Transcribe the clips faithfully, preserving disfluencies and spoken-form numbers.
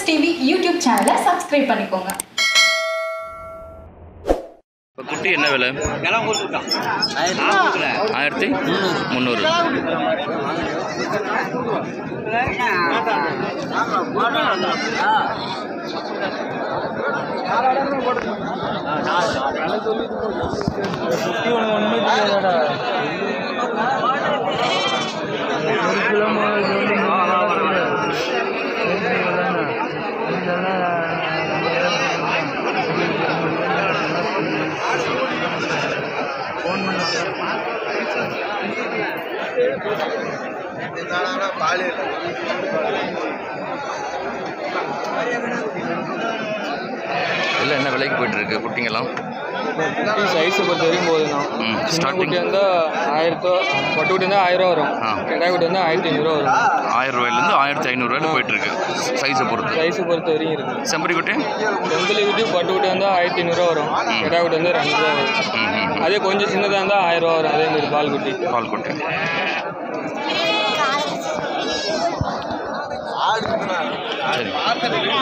Friends T V YouTube channel subscribe பண்ணிக்கோங்க. குட்டி என்ன விலை? எல்லாம் கொடுத்துட்டான். ஆயிரத்தி முந்நூறு. இல்லை என்ன விலைக்கு போயிட்டு இருக்கு குட்டிங்கெல்லாம்? சைஸ் பொறுத்த வரையும் போதுண்ணா. ஸ்டார்டிங் வந்து ஆயிரத்தோ பட்டு குட்டி வந்து ஆயிரம் ரூபா வரும். ரெண்டாயிரம் குட்டி வந்து ஆயிரத்தி ஐநூறுரூவா வரும். ஆயிரம் ரூபாயிலேருந்து ஆயிரத்தி ஐநூறுரூவாயில் போயிட்டு இருக்கு சைஸை பொறுத்து. சைஸை பொறுத்த வரையும் இருக்குது. செம்பரி குட்டி செம்பரி குட்டி பட்டு குட்டி வந்து ஆயிரத்தி ஐநூறுரூவா வரும். ரெண்டாயிரம் குட்டி வந்து ரெண்டு ரூபா வரும். அதே கொஞ்சம் சின்னதாக இருந்தால் ஆயிரம் ரூபா வரும். அதே மாதிரி பால் குட்டி பால் குட்டி சரி.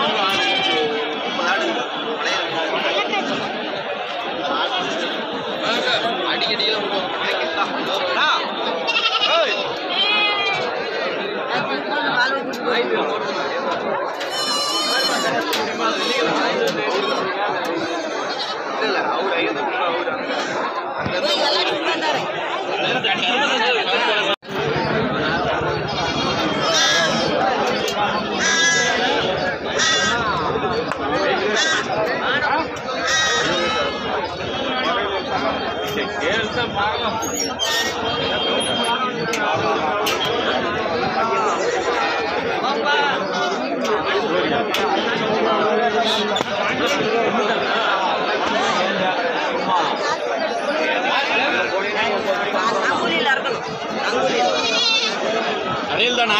அணில் தானா?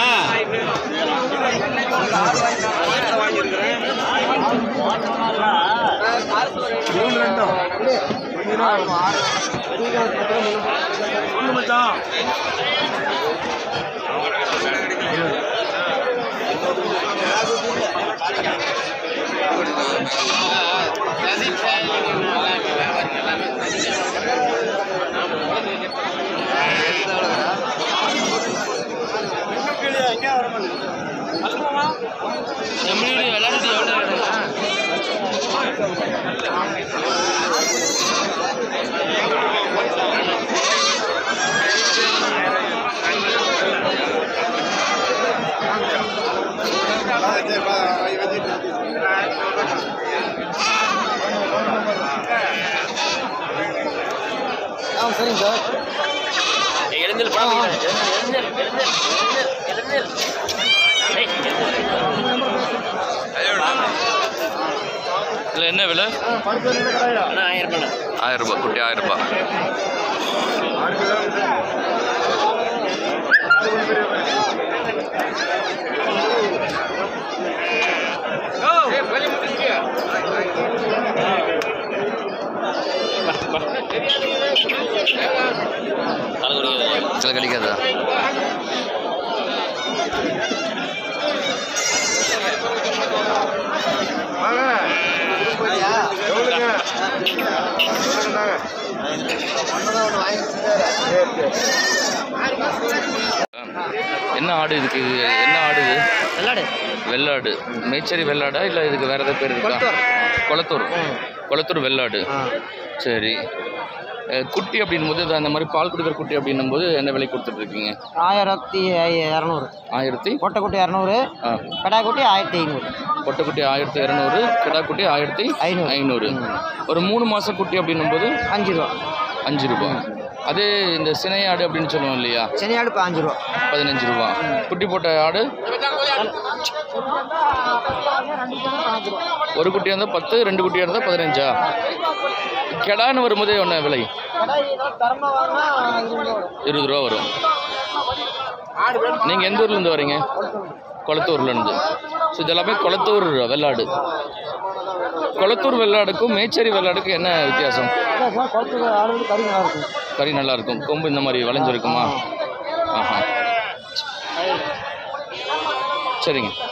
சரிங்க சார். எழுந்தில் இல்லை என்ன விலை? ஆயிரம் ரூபாய். ஆயிரம் ரூபாய் குட்டி ஆயிரம் ரூபாய். சில கழிக்காதா? என்ன ஆடு இதுக்கு? என்ன ஆடு இது? வெள்ளாடு. வெள்ளாடு. மேச்சேரி வெள்ளாடா இல்லை இதுக்கு வேற ஏதாவது பேர் இருக்கா? கொளத்தூர். கொளத்தூர் வெள்ளாடு. சரி. குட்டி அப்படின்னும் போது அந்த மாதிரி பால் கொடுக்குற குட்டி அப்படின்னும் போது என்ன விலை கொடுத்துட்டு இருக்கீங்க? ஆயிரத்தி இரநூறு. ஆயிரத்தி கொட்டைக்குட்டி இரநூறு. கடாக்குட்டி ஆயிரத்தி ஐநூறு. கொட்டைக்குட்டி ஆயிரத்தி இரநூறு, கிடாக்குட்டி ஆயிரத்தி ஐநூறு. ஐநூறு. ஒரு மூணு மாதம் குட்டி அப்படின்னும் போது அஞ்சு ரூபா. அஞ்சு ரூபா. அதே இந்த சினை ஆடு அப்படின்னு சொல்லுவோம் இல்லையா? சினை ஆடு இப்போ அஞ்சு ரூபா. பதினஞ்சு ரூபா. குட்டி போட்ட ஆடு ஒரு குட்டியாக இருந்தால் பத்து, ரெண்டு குட்டியாக இருந்தால் பதினஞ்சா? கெடான்னு வரும்போதே ஒன்று விலை இருபது ரூபா வரும். நீங்கள் எந்த ஊர்லேருந்து வரீங்க? கொளத்தூர்லேருந்து. ஸோ இதெல்லாமே கொளத்தூர் வெள்ளாடு. கொளத்தூர் வெள்ளாடுக்கும் மேச்சேரி வெள்ளாடுக்கும் என்ன வித்தியாசம்? கறி நல்லா இருக்கும். கொம்பு இந்த மாதிரி வளைஞ்சிருக்குமா? ஆஹா, சரிங்க.